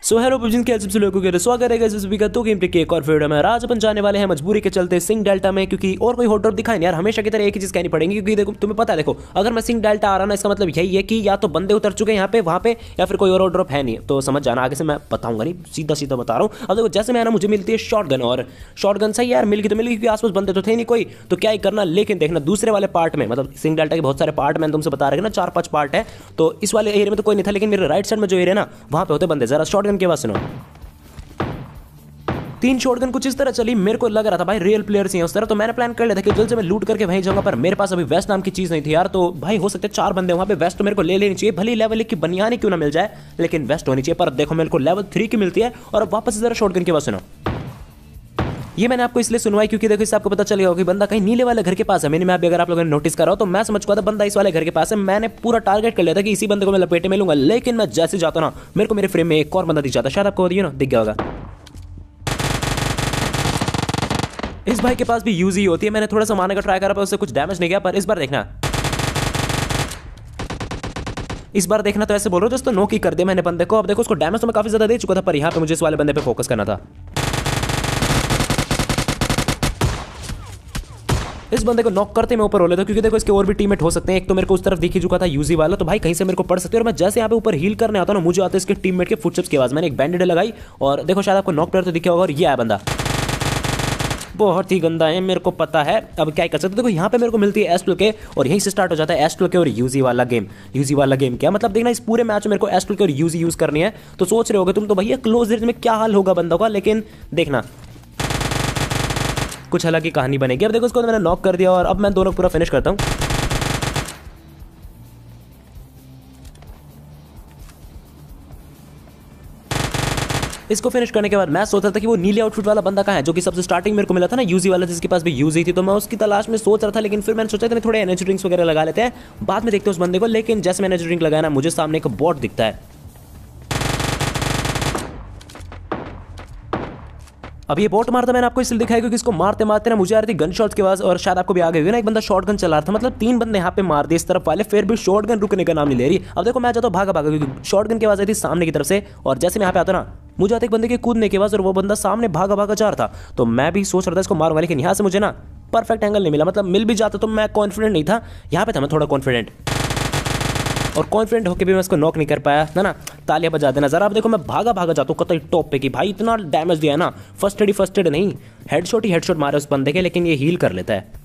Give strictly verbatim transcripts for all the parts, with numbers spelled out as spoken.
So hello PUBG के सबसे लोगों के स्वागत है गाइस का तो गेम के एक और वीडियो में। आज अपन जाने वाले हैं मजबूरी के चलते सिंह डेल्टा में, क्योंकि और कोई हॉट ड्रॉप दिखाए नहीं यार। हमेशा की तरह एक ही चीज कहनी पड़ेगी, क्योंकि देखो तुम्हें पता है, देखो अगर मैं सिंह डेल्टा आ रहा ना, इसका मतलब यही है कि या तो बंदे उतर चुके हैं यहाँ पे वहाँ पे, या फिर कोई और हॉट ड्रॉप है नहीं। तो समझ जाना, आगे से मैं बताऊंगा नहीं, सीधा सीधा बता रहा हूँ। अब देखो जैसे मैं ना, मुझे मिलती है शॉर्ट गन, और शॉर्ट गन सही यार मिल गई तो मिल गई, क्योंकि आसपास बंदे तो थे नहीं कोई, तो क्या ही करना। लेकिन देखना दूसरे वाले पार्ट में, मतलब सिंह डेल्टा के बहुत सारे पार्ट मैंने तुमसे बता रहे ना, चार पांच पार्ट है, तो इस वाले एरिया में तो कोई नहीं था, लेकिन मेरे राइट साइड में जो एरिया ना, वहाँ पे होते बंदे। जरा शॉर्ट गन के बाद सुनो। तीन शॉटगन कुछ इस तरह चली, मेरे को लग रहा था भाई रियल प्लेयर्स ही हैं उस तरह, तो मैंने प्लान कर लिया था कि जल्द से मैं लूट करके वहीं जाऊंगा, पर मेरे पास अभी वेस्ट नाम की चीज नहीं थी यार। तो भाई हो सकते चार बंदे वहां पे, वेस्ट तो मेरे को ले लेनी चाहिए, भली लेवल एक की बनियानी क्यों ना मिल जाए, लेकिन वेस्ट होनी चाहिए। पर देखो मेरे को लेवल थ्री की मिलती है। और अब वापस जरा शॉटगन के बाद सुनो। ये मैंने आपको इसलिए सुनवाई क्योंकि देखो इससे आपको पता चल गया कि बंदा कहीं नीले वाले घर के पास है। मैंने मैप भी अगर आप लोगों ने नोटिस करा हो तो मैं समझ चुका था बंदा इस वाले घर के पास है। मैंने पूरा टारगेट कर लिया था कि इसी बंदे को मैं लपेटे में लूंगा, लेकिन मैं जैसे जाता ना, मेरे को मेरे फ्रेम में एक और बंदा दिख जाता। शायद आपको ना दिख गया होगा, इस भाई के पास भी यूज ही होती है। मैंने थोड़ा सा मारने का ट्राई करा पर उससे कुछ डैमेज नहीं गया। पर इस बार देखना, इस बार देखना तो ऐसे बोल रहा हूं दोस्तों, नॉक ही कर दिया मैंने बंदे को। अब देखो उसको डैमेज तो मैं काफी ज्यादा दे चुका था, पर यहां पे मुझे इस वाले बंदे पे फोकस करना था। इस बंदे को नॉक करते मैं ऊपर हो लेता, क्योंकि देखो इसके और भी टीममेट हो सकते हैं। एक तो मेरे को उस तरफ दिख ही चुका था यूजी वाला, तो भाई कहीं से मेरे को पड़ सकते हैं। और मैं जैसे यहाँ पे ऊपर हील करने आता हूं ना, मुझे आते इसके टीममेट के फुटस्टेप्स की आवाज। मैंने एक बैंडेड लगाई और देखो शायद आपको नॉक प्लेयर तो दिखा होगा, और ये आया बंदा बहुत ही गंदा है, मेरे को पता है। अब क्या कर सकते, देखो यहाँ पे मेरे को मिलती है एस ट्वेल्व के, और यहीं से स्टार्ट हो जाता है एस ट्वेल्व के और यूजी वाला गेम। यूजी वाला गेम क्या मतलब, देखना इस पूरे मैच में मेरे को एस ट्वेल्व के और यूजी यूज करनी है। तो सोच रहे होगे तुम तो भैया क्लोज रेंज में क्या हाल होगा बंदों का, लेकिन देखना कुछ अलग ही कहानी बनेगी। अब देखो उसको तो मैंने नॉक कर दिया, और अब मैं दोनों पूरा फिनिश करता हूँ। इसको फिनिश करने के बाद मैं सोच रहा था कि वो नीले आउटफिट वाला बंदा कहाँ है, जो कि सबसे स्टार्टिंग मेरे को मिला था ना, यूजी वाला, जिसके पास भी यूजी थी। तो मैं उसकी तलाश में सोच रहा था, लेकिन फिर मैंने सोचा था थोड़े एनर्जी ड्रिंक्स वगैरह लगा लेते हैं, बाद में देखते हैं उस बंदे को। लेकिन जैसे मैंने एनर्जी ड्रिंक लगाया ना, मुझे सामने एक बॉट दिखता है। अब ये बॉट मारता मैंने आपको इसलिए दिखाया क्योंकि इसको मारते मारते ना मुझे आ रही थी गन शॉट्स की आवाज, और शायद आपको भी आ गई होगी ना, एक बंदा शॉर्ट गन चला रहा था। मतलब तीन बंदे यहाँ पे मार दिए इस तरफ वाले, फिर भी शॉर्ट गन रुकने का नाम नहीं ले रही। अब देखो मैं जाता हूँ भागा भागा, क्योंकि शॉर्ट गन की आवाज आई थी सामने की तरफ से, और जैसे मैं यहाँ पे आता ना, मुझे आते एक बंदे के कूदने की आवाज, और वो बंदा सामने भागा भागा जा रहा था। तो मैं भी सोच रहा था इसको मारूंगा, लेकिन यहाँ से मुझे ना परफेक्ट एंगल नहीं मिला। मतलब मिल भी जाता तो मैं कॉन्फिडेंट नहीं था, यहाँ पे था मैं थोड़ा कॉन्फिडेंट, और कॉन्फिडेंट होकर भी मैं इसको नॉक नहीं कर पाया ना ना। तालियां बजा देना जरा। अब देखो मैं भागा भागा जाता हूँ कतई टॉप पे, कि भाई इतना डैमेज दिया है ना, फर्स्ट एड ही फर्स्ट एड नहीं, हेडशॉट ही हेडशॉट मारे उस बंदे के, लेकिन ये हील कर लेता है।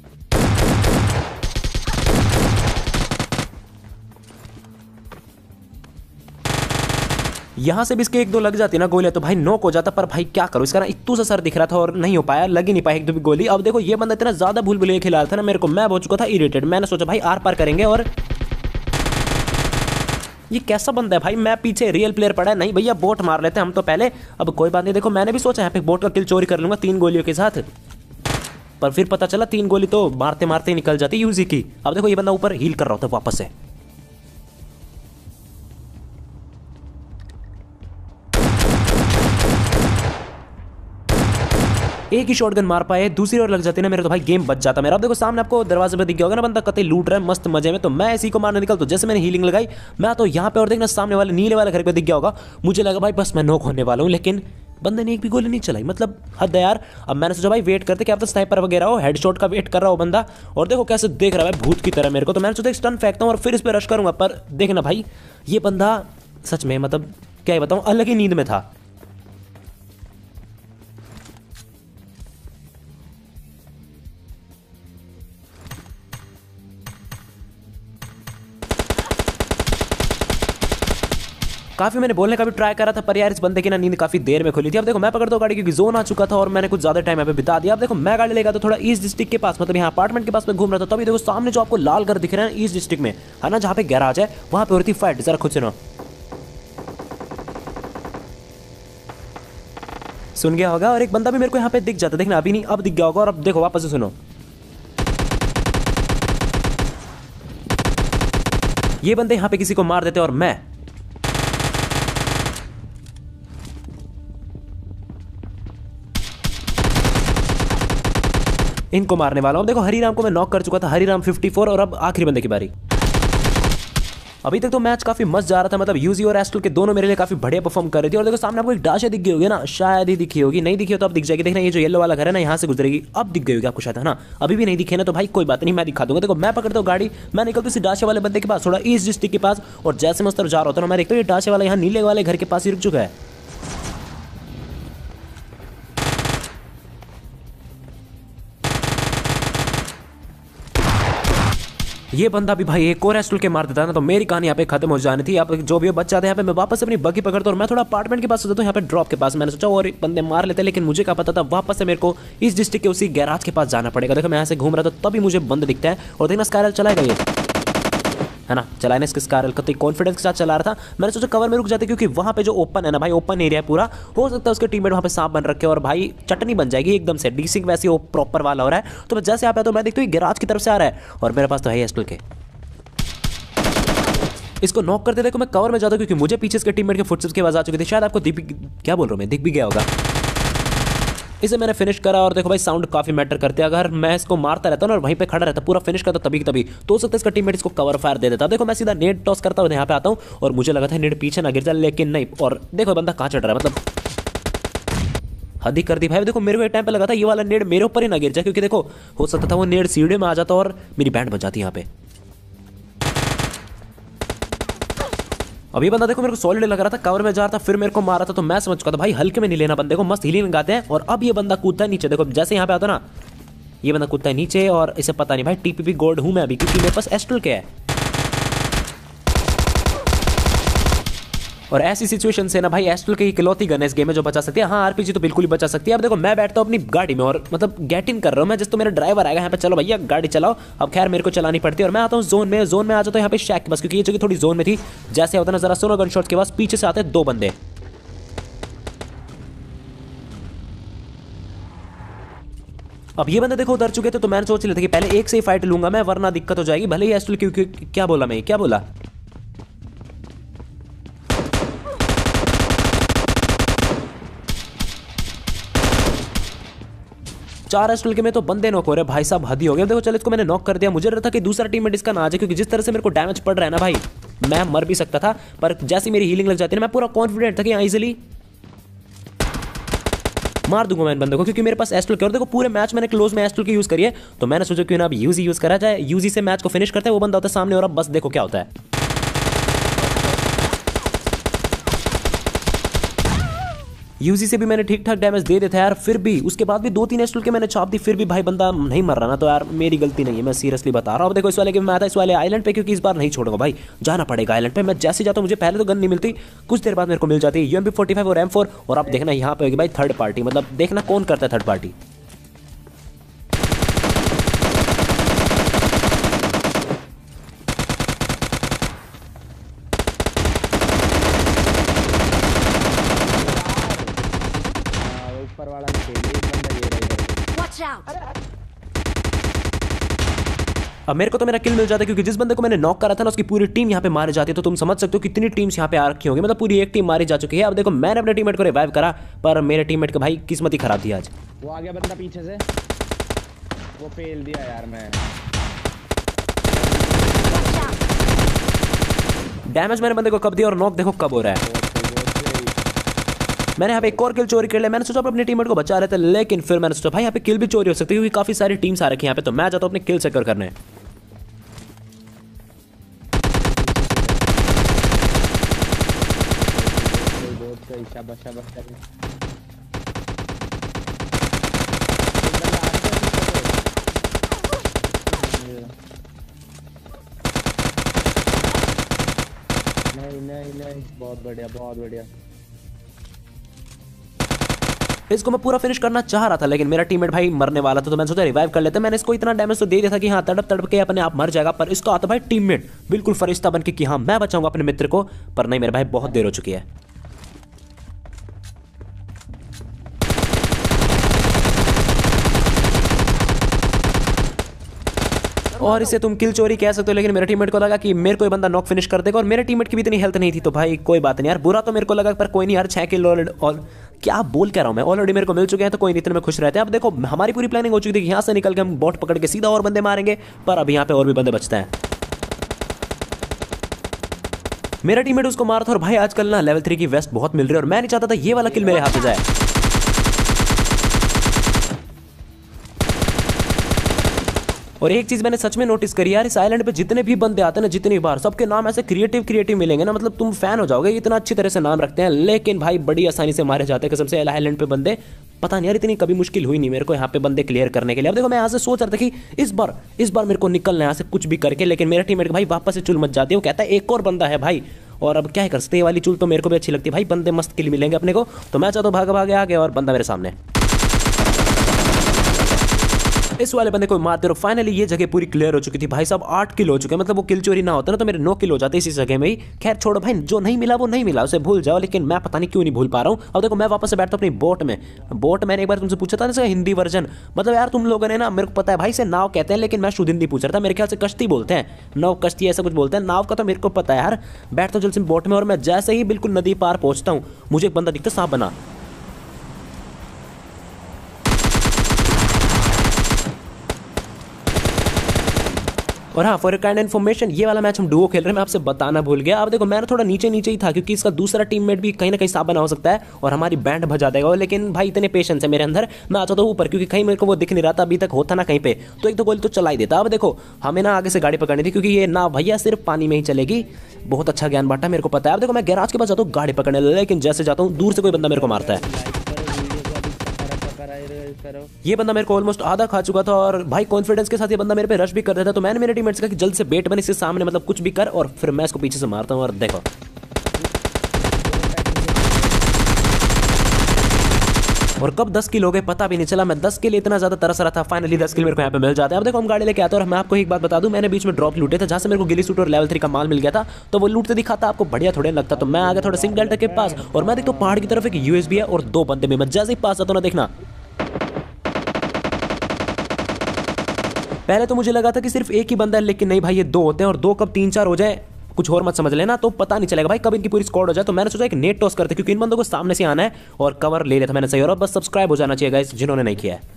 यहां से भी इसके एक दो लग जाती ना गोलियां, तो भाई नॉक हो जाता। पर भाई क्या करूं, इसका ना इतू सा सर दिख रहा था और नहीं हो पाया, लग ही नहीं पाया एक दो भी गोली। अब देखो ये बंदा इतना ज्यादा भूल भुलैया खिला रहा था ना मेरे को, मैं हो चुका था इरिटेट। मैंने सोचा भाई आर पार करेंगे, और ये कैसा बंदा है भाई, मैं पीछे रियल प्लेयर पड़ा है, नहीं भैया बोट मार लेते हम तो पहले। अब कोई बात नहीं, देखो मैंने भी सोचा यहाँ पे बोट का किल चोरी कर लूंगा तीन गोलियों के साथ, पर फिर पता चला तीन गोली तो मारते मारते ही निकल जाती यूजी की। अब देखो ये बंदा ऊपर हील कर रहा होता वापस से। एक ही शॉटगन मार पाए, दूसरी ओर लग जाती ना मेरे, तो भाई गेम बच जाता मेरा। अब देखो सामने आपको दरवाजे पे दिख गया होगा ना, बंदा कतई लूट रहा है मस्त मजे में, तो मैं इसी को मारने निकल। तो जैसे मैंने हीलिंग लगाई, मैं तो यहाँ पे, और देखना सामने वाले नीले वाले घर पे दिख गया होगा, मुझे लगा भाई बस मैं नॉक होने वाला हूँ, लेकिन बंदे ने एक भी गोली नहीं चलाई। मतलब हद है यार। अब मैंने सोचा भाई वेट करते क्या, तो स्नाइपर वगैरह हो, हेडशॉट का वेट कर रहा हो बंदा, और देखो कैसे देख रहा है भूत की तरह मेरे को। तो मैंने सोचा स्टन फेंकता हूँ और फिर इस पर रश करूंगा, पर देखना भाई ये बंदा सच में, मतलब क्या बताऊँ, अलग ही नींद में था। काफी मैंने बोलने का भी ट्राई करा था, पर यार इस बंदे की ना नींद काफी देर में खुली थी। अब देखो मैं पकड़ता हूँ गाड़ी, क्योंकि जोन आ चुका था और मैंने कुछ ज्यादा टाइम यहाँ पे बिता दिया। अब देखो मैं गाड़ी लेगा तो थोड़ा ईस्ट डिस्ट्रिक्ट के पास, मतलब यहाँ अपार्टमेंट के पास में घूम रहा था। तभी देखो सामने जो आपको लाल घर दिख रहा है ईस्ट डिस्ट्रिक्ट में, है ना, जहाँ पे गैराज है, वहां पे हो रही थी फाइट। जरा खुद सुनो, सुन गया होगा, और एक बंदा भी मेरे को यहाँ पे दिख जाता, देखना अभी नहीं अब दिख गया होगा। और अब देखो वापस से सुनो, ये बंदे यहाँ पे किसी को मार देते और मैं इनको मारने वाला हूं। देखो हरीराम को मैं नॉक कर चुका था, हरीराम चौवन, और अब आखिरी बंदे की बारी। अभी तक तो मैच काफी मस्त जा रहा था, मतलब यूजी और एस्ट्रल के दोनों मेरे लिए काफी बढ़िया परफॉर्म कर रही थी। और देखो सामने आपको एक डाशा दिख गई होगी ना, शायद ही दिखी होगी, नहीं दिखी हो तो अब दिख जाएगी। देखना ये जो येलो वाला घर है ना, यहाँ से गुजरेगी, अब दिख गई होगी आपको शायद, है ना। अभी भी नहीं दिखे ना तो भाई कोई बात नहीं, मैं दिखा दूंगा। देखो मैं पकड़ता हूँ गाड़ी, मैं निकलता हूँ डाशे वाले बंदे के पास, थोड़ा ईस्ट डिस्ट्रिक्ट के पास, और जैसे मैं उस तरफ जा रहा होता हूँ मैं देखता हूँ ये डाशे वाला यहाँ नीले वाले घर के पास ही रुक चुका है। ये बंदा भी भाई एक और एस्ट्रल के मार देता है ना तो मेरी कहानी यहाँ पे खत्म हो जानी थी। आप जो भी बच जाते हैं यहाँ पे, मैं वापस अपनी बग्गी पकड़ता हूँ और मैं थोड़ा अपार्टमेंट के पास होता हूँ, यहाँ पे ड्रॉप के पास। मैंने सोचा और बंदे मार लेते, लेकिन मुझे क्या पता था वापस से मेरे को इस डिस्ट्रिक्ट के उसी गैराज के पास जाना पड़ेगा। देखो मैं यहाँ से घूम रहा था तभी मुझे बंद दिखता है, और देखना स्काइरल चलाएगा ये, है ना, चलाने इसके स्काइरल कतई कॉन्फिडेंस के साथ चला रहा था। मैंने सोचा कवर में रुक जाते, क्योंकि वहां पे जो ओपन है ना भाई, ओपन एरिया है पूरा, हो सकता है उसके टीममेट वहां पे सांप बन रखे और भाई चटनी बन जाएगी एकदम से। डीसिंग वैसे वो प्रॉपर वाला हो रहा है, तो मैं जैसे आप तो मैं देखता हूँ गैराज की तरफ से आ रहा है और मेरे पास तो है एस्ट्रल के। इसको नॉक करते देखो मैं कवर में जाता हूँ, क्योंकि मुझे पीछे इसके टीममेट के फुटस्टेप्स की आवाज आ चुकी थी। शायद आपको दिख क्या बोल रहा हूँ मैं, दिख भी गया होगा। इसे मैंने फिनिश करा, और देखो भाई साउंड काफी मैटर करते हैं। अगर मैं इसको मारता रहता ना और वहीं पे खड़ा रहता पूरा फिनिश करता तभी तभी, तो हो सकता है इसका टीममेट इसको कवर फायर दे देता। देखो मैं सीधा नेट टॉस करता हूँ, यहाँ पे आता हूँ और मुझे लगा था नेट पीछे ना गिर जाए, लेकिन नहीं। और देखो बंदा कहाँ चढ़ रहा है, मतलब हद ही कर दी भाई। देखो मेरे को एक टाइम पे लगा था ये वाला नेट मेरे ऊपर ही ना गिर जाए, क्योंकि देखो हो सकता था वो नेट सीढ़ी में आ जाता और मेरी बैंड बच जाती यहाँ पे। अभी बंदा देखो मेरे को सॉलिड लग रहा था, कवर में जा रहा था, फिर मेरे को मारा था, तो मैं समझ चुका था भाई हल्के में नहीं लेना बंदे को, मस्त हीलिंग लगाते हैं। और अब ये बंदा कूदता है नीचे, देखो जैसे यहाँ पे आता ना ये बंदा कूदता है नीचे, और इसे पता नहीं भाई टीपीपी गोल्ड हूं मैं अभी, क्योंकि मेरे पास एस्ट्रल के है। और ऐसी सिचुएशन से ना भाई एस्ट्रल की इकलौती गन है इस गेम में जो बचा सकती है। हाँ आरपीजी तो बिल्कुल ही बचा सकती है। अब देखो मैं बैठता हूँ अपनी गाड़ी में और मतलब गेट इन कर रहा हूँ मैं, जिस तो मेरा ड्राइवर आएगा यहाँ पे, चलो भैया गाड़ी चलाओ। अब खैर मेरे को चलानी पड़ती है और मैं आता हूँ जोन में। जोन में आ जाता हूँ यहाँ पे शैक के पास, क्योंकि ये जगह थोड़ी जोन में थी। जैसे होता है ना जरा सुनो गन शॉट्स के पास पीछे से आते हैं दो बंदे। अब ये बंदे देखो उतर चुके थे, तो मैंने सोच लिया था कि पहले एक से ही फाइट लूंगा मैं, वरना दिक्कत हो जाएगी। भले ही एस्ट्रल क्योंकि क्या बोला मैं, क्या बोला चार एस्ट्रल के में तो बंदे नॉक हो रहे भाई साहब, हद ही हो गया। देखो चलो इसको मैंने नॉक कर दिया। मुझे रहता कि दूसरा टीममेट इसका ना आ जाए, क्योंकि जिस तरह से मेरे को डैमेज पड़ रहा है ना भाई, मैं मर भी सकता था। पर जैसी मेरी हीलिंग लग जाती है ना, मैं पूरा कॉन्फिडेंट था कि यहाँ इजीली मार दूंगा मैं इन बंदों को, क्योंकि मेरे पास एस्ट्रल के। और देखो पूरे मैच मैंने क्लोज में एस्ट्रल की यूज करी है, तो मैंने सोचा क्यों ना अब यूजी यूज करा जाए। यूजी से मैच को फिनिश करते हैं, वो बंदा होता है सामने और अब बस देखो क्या होता है। यूजी से भी मैंने ठीक ठाक डैमेज दे देता है यार, फिर भी उसके बाद भी दो तीन एस्ट्रल के मैंने छाप दी, फिर भी भाई बंदा नहीं मर रहा ना, तो यार मेरी गलती नहीं है, मैं सीरियसली बता रहा हूँ। अब देखो इस वाले के मैं आता इस वाले आइलैंड पे, क्योंकि इस बार नहीं छोड़ूंगा भाई, जाना पड़ेगा आइलैंड पे। मैं जैसे जाता हूँ मुझे पहले तो गन नहीं मिलती, कुछ देर बाद मेरे को मिल जाती है यूएमपी फोर्टी फाइव और एम फोर। और अब देखना यहाँ पे होगी भाई थर्ड पार्टी, मतलब देखना कौन करता है थर्ड पार्टी। अब मेरे को तो मेरा किल मिल जाता है, क्योंकि जिस बंदे को मैंने नॉक करा था ना उसकी पूरी टीम यहाँ पे मारी जाती है। तो तुम समझ सकते हो कितनी टीम्स यहाँ पे आ रखी होंगी, मतलब पूरी एक टीम मारी जा चुकी है। अब देखो मैंने अपने टीममेट को रिवाइव करा, पर मेरे टीममेट का भाई किस्मत ही खराब थी आज। वो आ गया बंदा पीछे से, वो फेल दिया यार मैं। डैमेज मैंने बंदे को कब दिया और नॉक देखो कब हो रहा है। मैंने यहाँ पे एक और किल चोरी कर लिया। मैंने सोचा अपने टीममेट को बचा रहे थे, लेकिन फिर मैंने सोचा भाई यहाँ पे किल भी चोरी हो सकती है, क्योंकि काफी सारी टीम्स आ रखी है यहाँ पे। तो मैं जाता हूँ अपने किल सिक्योर करने। नहीं नहीं नहीं, बहुत बढ़िया बहुत बढ़िया। इसको मैं पूरा फिनिश करना चाह रहा था, लेकिन मेरा टीममेट भाई मरने वाला था, तो मैंने सोचा रिवाइव कर लेते। मैंने इसको इतना डैमेज तो दे दिया था कि हाँ तड़प तड़प के अपने आप मर जाएगा, पर इसको आता भाई टीममेट बिल्कुल फरिश्ता बन के कि हाँ मैं बचाऊंगा अपने मित्र को। पर नहीं मेरे भाई बहुत देर हो चुकी है। और इसे तुम किल चोरी कह सकते हो, लेकिन मेरे टीममेट को लगा कि मेरे को ये बंदा नॉक फिनिश कर देगा, और मेरे टीममेट की भी इतनी हेल्थ नहीं थी, तो भाई कोई बात नहीं यार। बुरा तो मेरे को लगा, पर कोई नहीं यार, छह किल और क्या बोल कह रहा हूं मैं, ऑलरेडी मेरे को मिल चुके हैं, तो कोई नहीं, इतने में खुश रहते हैं। अब देखो हमारी पूरी प्लानिंग हो चुकी थी कि यहाँ से निकल के हम बॉट पकड़ के सीधा और बंदे मारेंगे, पर अब यहाँ पे और भी बंदे बचते हैं। मेरा टीममेट उसको मारा था और भाई आजकल ना लेवल थ्री की वेस्ट बहुत मिल रही है और मैं नहीं चाहता था ये वाला किल मेरे हाथ में जाए। और एक चीज मैंने सच में नोटिस करी यार, इस आइलैंड पे जितने भी बंदे आते हैं ना, जितनी बार सबके नाम ऐसे क्रिएटिव क्रिएटिव मिलेंगे ना, मतलब तुम फैन हो जाओगे, इतना अच्छी तरह से नाम रखते हैं, लेकिन भाई बड़ी आसानी से मारे जाते हैं कसम से आइलैंड पे बंदे। पता नहीं यार, इतनी कभी मुश्किल हुई नहीं मेरे को यहाँ पे बंदे क्लियर करने के लिए। अब देखो मैं यहाँ से सोच रहा था कि इस बार इस बार मेरे को निकलना है यहाँ से कुछ भी करके, लेकिन मेरा टीममेट भाई वापस से चुल मच जाती है। वो कहता है एक और बंदा है भाई, और अब क्या ही कर सकते हैं, ये वाली चुल तो मेरे को भी अच्छी लगती है भाई, बंदे मस्त किल मिलेंगे अपने को। तो मैं चाहता हूँ भागा भागे आ गया और बंदा मेरे सामने, इस वाले बंदे को मारते रहो। फाइनली ये जगह पूरी क्लियर हो चुकी थी भाई साहब, आठ किल हो चुके हैं, मतलब वो किल चोरी ना होता ना तो मेरे नौ किल हो जाते इसी जगह में ही। खैर छोड़ो भाई, जो नहीं मिला वो नहीं मिला, उसे भूल जाओ, लेकिन मैं पता नहीं क्यों नहीं भूल पा रहा हूँ। अब देखो मैं वापस से बैठता हूँ अपनी बोट में। बोट मैंने एक बार तुमसे पूछा था ना हिंदी वर्जन, मतलब यार तुम लोगों ने ना, मेरे को पता है भाई से नाव कहते हैं, लेकिन मैं शुद्ध हिंदी पूछ रहा था, मेरे ख्याल से कश्ती बोलते हैं, नौ कश्ती ऐसा कुछ बोलते हैं, नाव का तो मेरे को पता है यार। बैठता हूँ जल्द से बोट में और मैं जैसे ही बिल्कुल नदी पार पहुंचता हूँ, मुझे एक बंदा दिखता सांप बना। और हाँ फॉर काइंड इन्फॉर्मेशन, ये वाला मैच हम डुओ खेल रहे हैं, मैं आपसे बताना भूल गया। अब देखो मैं थोड़ा नीचे नीचे ही था क्योंकि इसका दूसरा टीममेट भी कहीं ना कहीं सांप बना हो सकता है और हमारी बैंड बजा देगा, लेकिन भाई इतने पेशेंस है मेरे अंदर, मैं आ जाता हूँ ऊपर क्योंकि कहीं मेरे को वो दिख नहीं रहा था अभी तक, होता ना कहीं पे तो एक दो गोली तो चला ही देता। अब देखो हमें ना आगे से गाड़ी पकड़नी थी क्योंकि ये ना भैया सिर्फ पानी में ही चलेगी। बहुत अच्छा ज्ञान बांटा मेरे को पता है। अब देखो मैं गैराज के पास जाता हूँ गाड़ी पकड़ने, लेकिन जैसे जाता हूँ दूर से कोई बंदा मेरे को मारता है। ये बंदा मेरे को ऑलमोस्ट आधा खा चुका था और भाई कॉन्फिडेंस के साथ ये बंदा मेरे पे रश भी कर रहा था, तो मैंने मेरे टीममेट्स से कहा कि जल्द से बेट बन इसके सामने, मतलब कुछ भी कर, और फिर मैं इसको पीछे से मारता हूँ। और देखो और कब दस किल हो गए पता भी नहीं चला, मैं दस के लिए इतना ज्यादा तरस रहा था, फाइनली दस किल मेरे को यहाँ पे मिल जाते हैं। अब देखो हम गाड़ी लेके आते हैं और मैं आपको एक बात बता दूं, मैंने बीच में ड्रॉप लूटे थे जहां से मेरे को गिली सूट और लेवल थ्री का माल मिल गया था, तो वो लूटते दिखाता आपको बढ़िया थोड़े लगता, तो मैं आ गया थोड़ा सिंह डेल्टा के पास और मैं देखता हूँ पहाड़ की तरफ एक यूएसबी है और दो बंदे भी। मैं जैसे ही पास आता हूँ ना, देखना पहले तो मुझे लगा था कि सिर्फ एक ही बंदा है, लेकिन नहीं भाई ये दो होते हैं, और दो कब तीन चार हो जाए कुछ और मत समझ लेना, तो पता नहीं चलेगा भाई कब इनकी पूरी स्क्वाड हो जाए। तो मैंने सोचा एक नेट टॉस करते क्योंकि इन बंदों को सामने से आना है और कवर ले लेता मैंने सही, और बस सब्सक्राइब हो जाना चाहिए गाइस जिन्होंने नहीं किया है।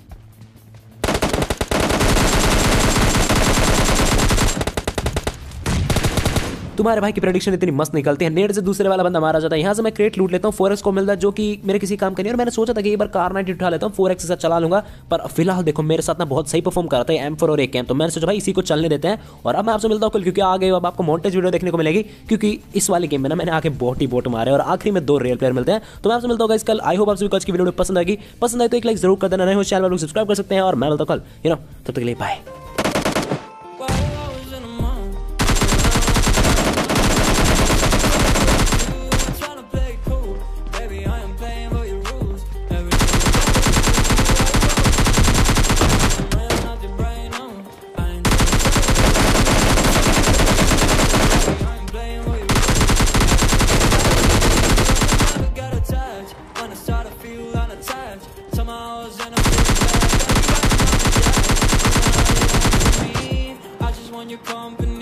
तुम्हारे भाई की प्रेडिक्शन इतनी मस्त निकलती है, नेट से दूसरे वाला बंदा मारा जाता है। यहाँ से मैं क्रेट लूट लेता हूँ, फोर एक्स को मिलता है जो कि मेरे किसी काम का नहीं, और मैंने सोचा था कि एक बार कार नाइट उठा लेता हूँ, फोर एक्स के साथ चला लूंगा, पर फिलहाल देखो मेरे साथ ना बहुत सही परफॉर्म कर रहा था एम फोर और एक एम, तो मैंने सोचा भाई इसी को चलने देते हैं। और अब मैं आपसे मिलता हूँ कल, क्योंकि आगे अब आपको मॉन्टेज वीडियो देखने को मिलेगी, क्योंकि इस वाले गेम में ना मैंने आगे बोट ही बोट मारे और आखिरी में दो रियल प्लेयर मिलते हैं। तो मैं आपसे मिलता हूँ कल। आई होप आप सभी आज की वीडियो पसंद आएगी, पसंद आए तो एक लाइक जरूर कर देना, नहीं हो चैनल को सब्सक्राइब कर सकते हैं, और मैं मिलता हूँ कल, यू नो, तब तक के लिए बाय। Your company